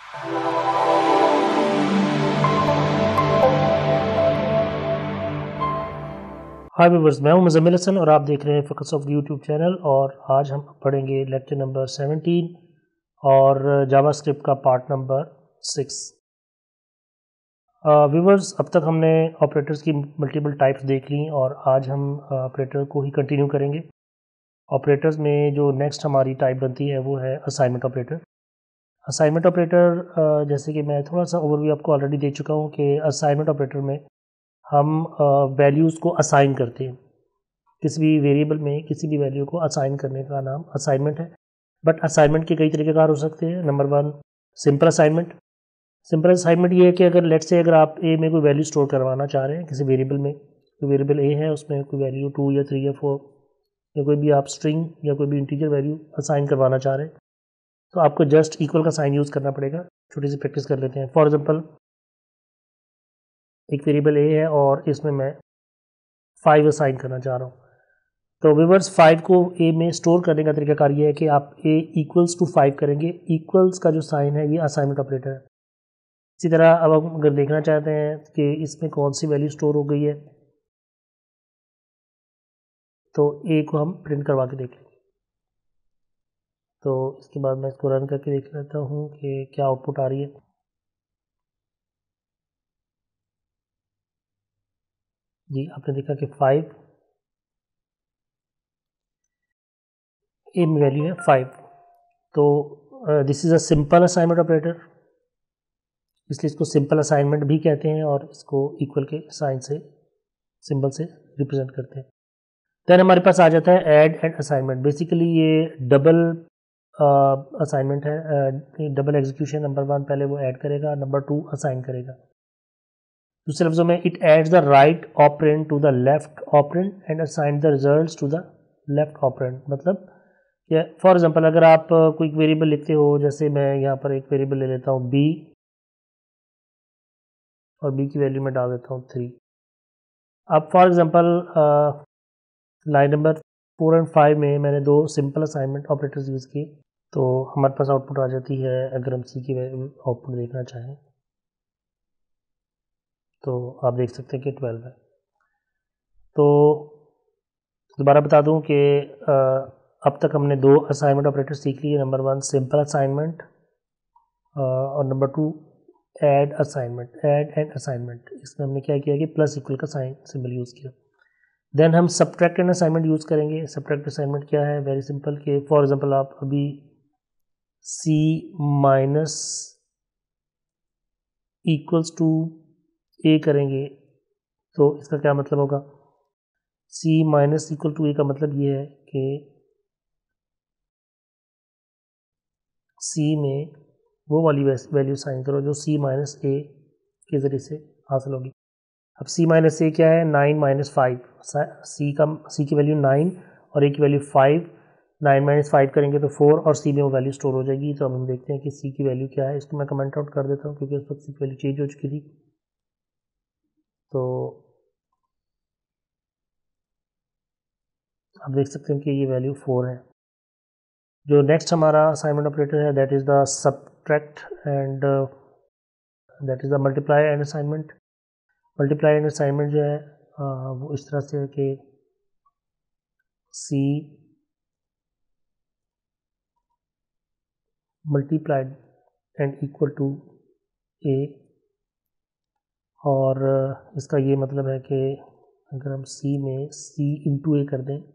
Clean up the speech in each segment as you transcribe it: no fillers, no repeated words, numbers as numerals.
हाय viewers, मैं हूं मुज़म्मिल हसन और आप देख रहे हैं फोकस ऑफ यूट्यूब चैनल। और आज हम पढ़ेंगे लेक्चर नंबर 17 और जावास्क्रिप्ट का पार्ट नंबर 6। व्यूअर्स, अब तक हमने ऑपरेटर्स की मल्टीपल टाइप्स देख ली और आज हम ऑपरेटर को ही कंटिन्यू करेंगे। ऑपरेटर्स में जो नेक्स्ट हमारी टाइप बनती है वो है असाइनमेंट ऑपरेटर। असाइनमेंट ऑपरेटर जैसे कि मैं थोड़ा सा ओवरव्यू आपको ऑलरेडी दे चुका हूँ कि असाइनमेंट ऑपरेटर में हम वैल्यूज़ को असाइन करते हैं। किसी भी वेरिएबल में किसी भी वैल्यू को असाइन करने का नाम असाइनमेंट है। बट असाइनमेंट के कई तरीक़ेकार हो सकते हैं। Number 1, simple assignment. Simple assignment ये है कि अगर लेट्स से अगर आप ए में कोई वैल्यू स्टोर करवाना चाह रहे हैं किसी वेरिएबल में, कोई वेरिएबल ए है उसमें कोई वैल्यू 2 या 3 या 4 या कोई भी आप स्ट्रिंग या कोई भी इंटीजर वैल्यू असाइन करवाना चाह रहे हैं, तो आपको जस्ट इक्वल का साइन यूज़ करना पड़ेगा। छोटी सी प्रैक्टिस कर लेते हैं। फॉर एग्जाम्पल, एक वेरिएबल ए है और इसमें मैं 5 असाइन करना चाह रहा हूँ। तो व्यूअर्स, 5 को ए में स्टोर करने का तरीकाकार ये है कि आप ए इक्वल्स टू 5 करेंगे। इक्वल्स का जो साइन है ये असाइनमेंट ऑपरेटर है। इसी तरह अब हम अगर देखना चाहते हैं कि इसमें कौन सी वैल्यू स्टोर हो गई है, तो ए को हम प्रिंट करवा के देख लेंगे। तो इसके बाद मैं इसको रन करके देख लेता हूँ कि क्या आउटपुट आ रही है। जी, आपने देखा कि 5 ए में वैल्यू है 5। तो this is a simple assignment operator, इसलिए इसको सिंपल असाइनमेंट भी कहते हैं और इसको इक्वल के साइन से, सिंबल से रिप्रेजेंट करते हैं। देन हमारे पास आ जाता है ऐड एंड असाइनमेंट। बेसिकली ये डबल असाइनमेंट है, डबल एग्जीक्यूशन। नंबर 1 पहले वो ऐड करेगा, नंबर 2 असाइन करेगा। दूसरे लफ्जों में, it adds the right operand to the left operand and assign the results to the left operand. मतलब फॉर एग्जांपल, अगर आप कोई वेरिएबल लिखते हो, जैसे मैं यहाँ पर एक वेरिएबल ले लेता हूँ बी और बी की वैल्यू में डाल देता हूँ 3। अब फॉर एग्जांपल लाइन नंबर 4 और 5 में मैंने 2 सिंपल असाइनमेंट ऑपरेटर्स यूज़ किए, तो हमारे पास आउटपुट आ जाती है। अगर हम सी की आउटपुट देखना चाहें तो आप देख सकते हैं कि 12 है। तो दोबारा बता दूं कि अब तक हमने 2 असाइनमेंट ऑपरेटर सीख लिए। नंबर 1 सिंपल असाइनमेंट और number 2 add assignment, add and assignment. इसमें हमने क्या किया कि प्लस इक्वल का साइन सिंबल यूज़ किया। देन हम सब्ट्रैक्ट एंड असाइनमेंट यूज़ करेंगे। सब्ट्रैक्ट असाइनमेंट क्या है? वेरी सिंपल कि फॉर एग्जांपल आप अभी C minus equals to A करेंगे, तो इसका क्या मतलब होगा? C minus equal to A का मतलब ये है कि सी में वो वाली वैल्यू साइन करो जो सी माइनस ए के ज़रिए से हासिल होगी। अब सी माइनस ए क्या है? 9 माइनस 5। सी की वैल्यू 9 और ए की वैल्यू 5। 9 माइनस 5 करेंगे तो 4 और सी में वो वैल्यू स्टोर हो जाएगी। तो अब हम देखते हैं कि सी की वैल्यू क्या है। इसको मैं कमेंट आउट कर देता हूँ क्योंकि उस वक्त सी की वैल्यू चेंज हो चुकी थी। तो आप देख सकते हैं कि ये वैल्यू 4 है। जो नेक्स्ट हमारा असाइनमेंट ऑपरेटर है that is the subtract and that is the multiply and assignment. Multiply and assignment जो है वो इस तरह से है कि C multiplied and equal to A, और इसका ये मतलब है कि अगर हम सी में सी इंटू ए कर दें,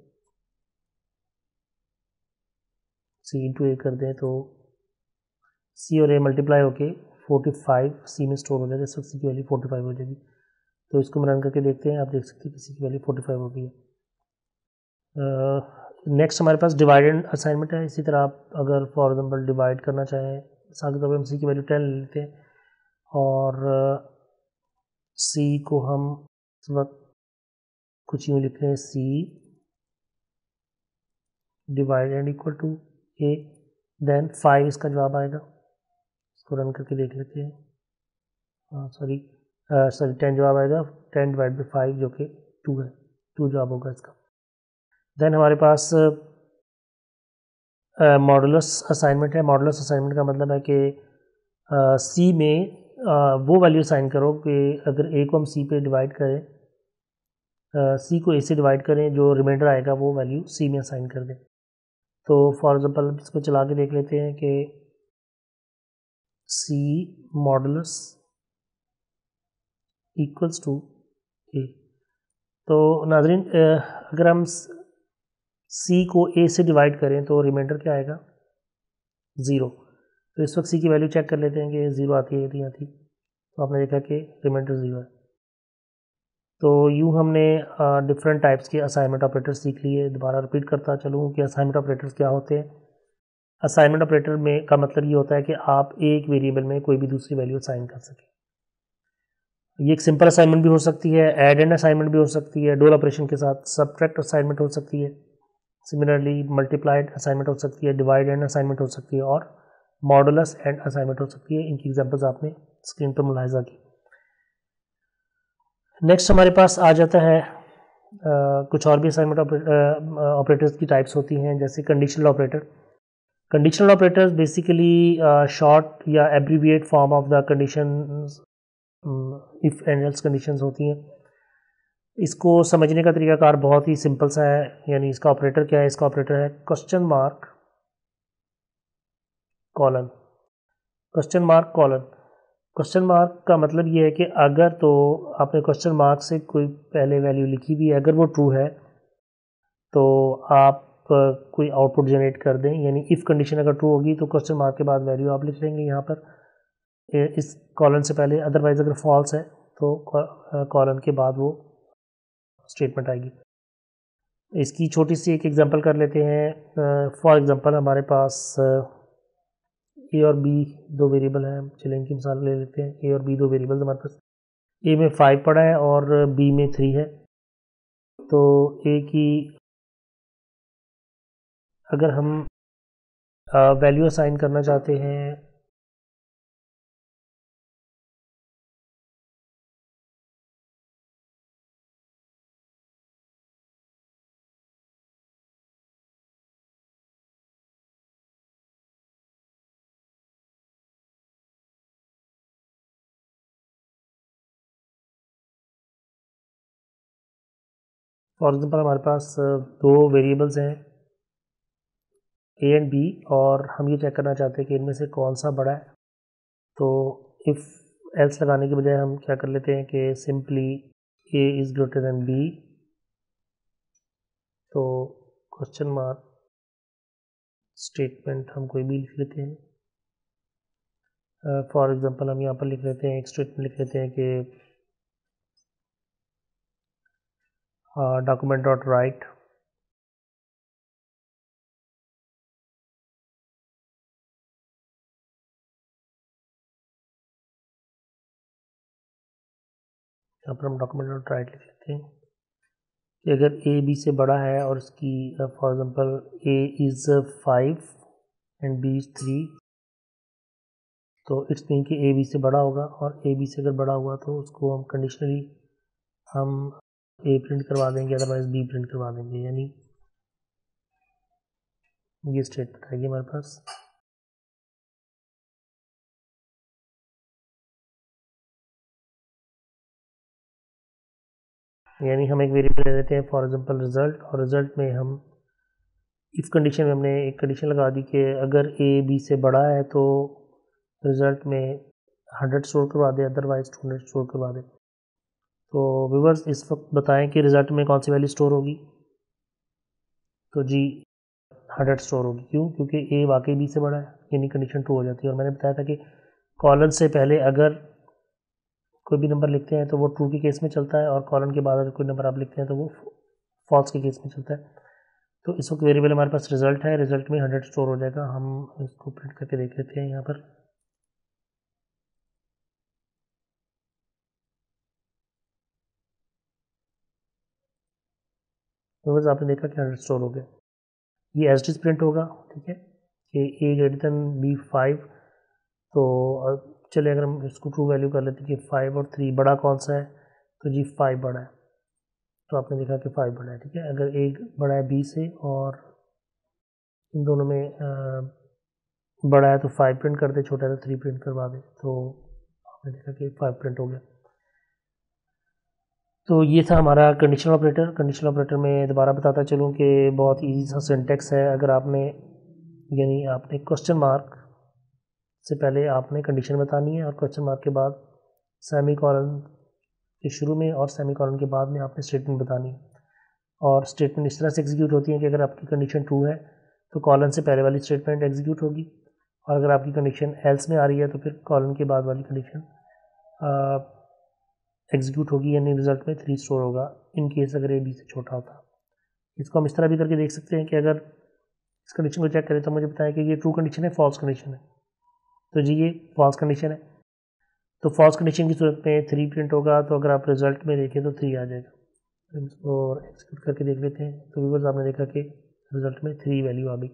सी इंटू ए कर दें तो सी और ए मल्टीप्लाई होके 45 सी में स्टोर हो जाएगा। इस वक्त सी की वैल्यू 45 हो जाएगी। तो इसको हम रन करके देखते हैं। आप देख सकते हैं कि सी की वैल्यू 45 हो गई है। नेक्स्ट हमारे पास डिवाइड एंड असाइनमेंट है। इसी तरह आप अगर फॉर एग्जांपल डिवाइड करना चाहें, मिसाल के तौर पर हम सी की वैल्यू 10 ले लेते हैं और सी को हम इस वक्त कुछ यूँ लिख रहे हैं, C divide and equal to A, then 5 इसका जवाब आएगा। इसको रन करके देख लेते हैं। सॉरी 10 जवाब आएगा। 10 डिवाइड बाई 5 जो कि 2 है, 2 जवाब होगा इसका। देन हमारे पास मॉडुलस असाइनमेंट है। मॉडुलस असाइनमेंट का मतलब है कि सी में वो वैल्यू साइन करो कि अगर ए को हम सी पे डिवाइड करें, सी को ए से डिवाइड करें, जो रिमाइंडर आएगा वो वैल्यू सी में असाइन कर दें। तो फॉर एग्जांपल इसको चला के देख लेते हैं कि C modulus equals to A. तो नाज़रीन अगर हम सी को ए से डिवाइड करें तो रिमाइंडर क्या आएगा? ज़ीरो। तो इस वक्त सी की वैल्यू चेक कर लेते हैं कि ज़ीरो आती है या नहीं आती। तो आपने देखा कि रिमाइंडर ज़ीरो है। तो यूँ हमने डिफरेंट टाइप्स के असाइनमेंट ऑपरेटर सीख लिए। दोबारा रिपीट करता चलूँ कि असाइनमेंट ऑपरेटर्स क्या होते हैं। असाइनमेंट ऑपरेटर में का मतलब ये होता है कि आप एक वेरिएबल में कोई भी दूसरी वैल्यू असाइन कर सकें। ये एक सिंपल असाइनमेंट भी हो सकती है, ऐड एंड असाइनमेंट भी हो सकती है, डोल ऑपरेशन के साथ सबट्रैक्ट असाइनमेंट हो सकती है, सिमिलरली मल्टीप्लाइड असाइनमेंट हो सकती है, डिवाइड एंड असाइनमेंट हो सकती है और मॉडुलस एंड असाइनमेंट हो सकती है। इनकी एग्जांपल्स आपने स्क्रीन पर मुलाहिजा की। नेक्स्ट हमारे पास आ जाता है कुछ और भी असाइनमेंट ऑपरेटर्स की टाइप्स होती हैं, जैसे conditional operator. Conditional operators basically short या abbreviate form of the condition if and else conditions होती हैं। इसको समझने का तरीकाकार बहुत ही सिंपल सा है, यानी इसका ऑपरेटर क्या है? इसका ऑपरेटर है question mark colon. Question mark colon, question mark का मतलब ये है कि अगर तो आपने क्वेश्चन मार्क से कोई पहले वैल्यू लिखी हुई है, अगर वो ट्रू है तो आप कोई आउटपुट जनरेट कर दें, यानी इफ़ कंडीशन अगर ट्रू होगी तो क्वेश्चन मार्क के बाद वैल्यू आप लिख लेंगे यहाँ पर इस कॉलन से पहले। अदरवाइज अगर फॉल्स है तो कॉलन के बाद वो स्टेटमेंट आएगी। इसकी छोटी सी एक एग्जांपल कर लेते हैं। फॉर एग्जांपल हमारे पास ए और बी दो वेरिएबल हैं। चलिए इनकी मिसाल ले लेते हैं। ए और बी दो वेरिएबल्स हमारे पास, ए में 5 पड़ा है और बी में 3 है। तो ए की अगर हम वैल्यू असाइन करना चाहते हैं फॉर एग्जांपल हमारे पास दो वेरिएबल्स हैं ए एंड बी और हम ये चेक करना चाहते हैं कि इनमें से कौन सा बड़ा है। तो इफ़ एल्स लगाने के बजाय हम क्या कर लेते हैं कि simply A is greater than B, तो क्वेश्चन मार्क स्टेटमेंट हम कोई भी लिख लेते हैं। फॉर एग्जांपल हम यहाँ पर लिख लेते हैं, एक स्टेटमेंट लिख लेते हैं कि डॉक्यूमेंट डॉट राइट यहाँ पर हम डॉक्यूमेंट डॉट राइट लिख लेते हैं कि अगर ए बी से बड़ा है और इसकी for example A is 5 and B is 3, तो इट्स मीन कि ए बी से बड़ा होगा और ए बी से अगर बड़ा हुआ तो उसको हम कंडीशनली हम ए प्रिंट करवा देंगे, अदरवाइज बी प्रिंट करवा देंगे। यानी ये स्टेटमेंट आएगी हमारे पास। यानी हम एक वेरिएबल ले लेते हैं फॉर एग्जांपल रिजल्ट, और रिजल्ट में हम इफ़ कंडीशन में हमने एक कंडीशन लगा दी कि अगर ए बी से बड़ा है तो रिज़ल्ट में 100 स्टोर करवा दे, अदरवाइज 200 स्टोर करवा दे। तो व्यूअर्स इस वक्त बताएं कि रिज़ल्ट में कौन सी वैल्यू स्टोर होगी? तो जी 100 स्टोर होगी। क्यों? क्योंकि ए वाकई बी से बड़ा है, यानी कंडीशन ट्रू हो जाती है। और मैंने बताया था कि कॉलन से पहले अगर कोई भी नंबर लिखते हैं तो वो ट्रू के केस में चलता है, और कॉलन के बाद अगर कोई नंबर आप लिखते हैं तो वो फॉल्स के केस में चलता है। तो इस वक्त वेरिएबल हमारे पास रिजल्ट है, रिजल्ट में 100 स्टोर हो जाएगा। हम इसको प्रिंट करके देख लेते हैं यहाँ पर। तो बस आपने देखा कि 100 स्टोर हो गया। ये एज इट प्रिंट होगा, ठीक है, कि ए ग्रेटर देन बी 5। तो चलिए अगर हम इसको ट्रू वैल्यू कर लेते हैं कि 5 और 3 बड़ा कौन सा है, तो जी 5 बड़ा है। तो आपने देखा कि 5 बड़ा है, ठीक है। अगर ए बड़ा है बी से और इन दोनों में बड़ा है तो 5 प्रिंट कर दे, छोटा है तो 3 प्रिंट करवा दे। तो आपने देखा कि 5 प्रिंट हो गया। तो ये था हमारा कंडीशनल ऑपरेटर। कंडीशनल ऑपरेटर में दोबारा बताता चलूँ कि बहुत ईजी सा सिंटेक्स है। अगर आपने यानी आपने क्वेश्चन मार्क से पहले आपने कंडीशन बतानी है और क्वेश्चन मार्क के बाद सेमी कॉलन के शुरू में और सेमी कॉलन के बाद में आपने स्टेटमेंट बतानी है। और स्टेटमेंट इस तरह से एग्जीक्यूट होती है कि अगर आपकी कंडीशन ट्रू है तो कॉलन से पहले वाली स्टेटमेंट एग्जीक्यूट होगी, और अगर आपकी कंडीशन एल्स में आ रही है तो फिर कॉलन के बाद वाली कंडीशन एग्जीक्यूट होगी, यानी रिजल्ट में 3 स्टोर होगा इन केस अगर ए बी से छोटा होता। इसको हम इस तरह भी करके देख सकते हैं कि अगर इस कंडीशन को चेक करें तो मुझे बताएं कि ये ट्रू कंडीशन है, फॉल्स कंडीशन है। तो जी ये फॉल्स कंडीशन है, तो फॉल्स कंडीशन की सूरत में 3 प्रिंट होगा। तो अगर आप रिजल्ट में देखें तो 3 आ जाएगा। और एक्सक्यूट करके देख लेते हैं। तो व्यूअर्स आपने देखा कि रिजल्ट में 3 वैल्यू आ गई।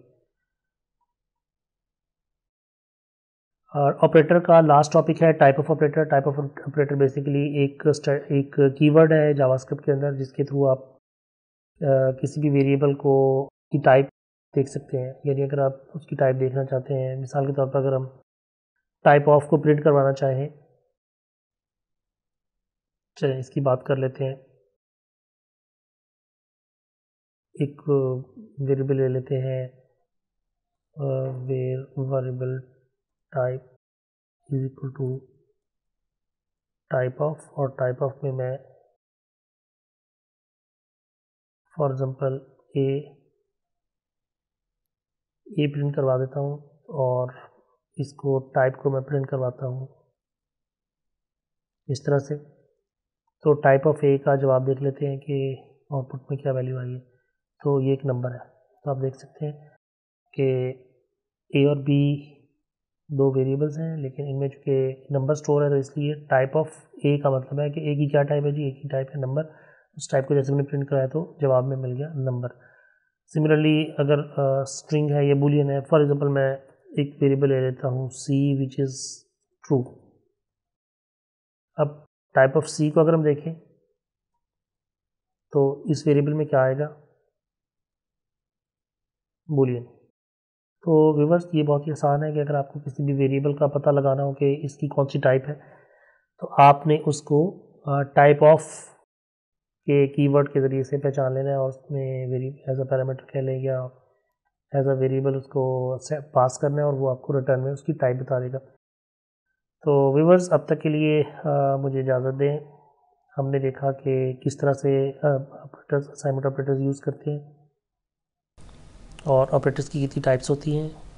और ऑपरेटर का लास्ट टॉपिक है type of operator. Type of operator basically एक कीवर्ड है जावास्क्रिप्ट के अंदर जिसके थ्रू आप किसी भी वेरिएबल को की टाइप देख सकते हैं। यानी अगर आप उसकी टाइप देखना चाहते हैं, मिसाल के तौर पर अगर हम टाइप ऑफ को प्रिंट करवाना चाहें, चलिए इसकी बात कर लेते हैं। एक वेरिएबल ले लेते हैं, variable type is equal to type of, और टाइप ऑफ में मैं फॉर एग्जांपल ए प्रिंट करवा देता हूँ और इसको टाइप को मैं प्रिंट करवाता हूँ इस तरह से। तो टाइप ऑफ ए का जवाब देख लेते हैं कि आउटपुट में क्या वैल्यू आई है। तो ये एक नंबर है। तो आप देख सकते हैं कि ए और बी 2 वेरिएबल्स हैं, लेकिन इनमें चूँकि नंबर स्टोर है तो इसलिए टाइप ऑफ ए का मतलब है कि ए की क्या टाइप है जी, ए की टाइप है नंबर। उस टाइप को जैसे मैंने प्रिंट कराया तो जवाब में मिल गया नंबर। सिमिलरली अगर स्ट्रिंग है या बूलियन है, फॉर एग्जांपल मैं एक वेरिएबल ले लेता हूँ सी विच इज़ ट्रू। अब टाइप ऑफ सी को अगर हम देखें तो इस वेरिएबल में क्या आएगा, बूलियन। तो व्यूअर्स ये बहुत ही आसान है कि अगर आपको किसी भी वेरिएबल का पता लगाना हो कि इसकी कौन सी टाइप है तो आपने उसको टाइप ऑफ के कीवर्ड के ज़रिए से पहचान लेना है और उसमें एज अ पैरामीटर कह लें या एज अ वेरिएबल उसको पास करना है और वो आपको रिटर्न में उसकी टाइप बता देगा। तो व्यूअर्स अब तक के लिए मुझे इजाज़त दें। हमने देखा कि किस तरह से ऑपरेटर्स असाइनमेंट ऑपरेटर्स यूज़ करते हैं और ऑपरेटर्स की कितनी टाइप्स होती हैं।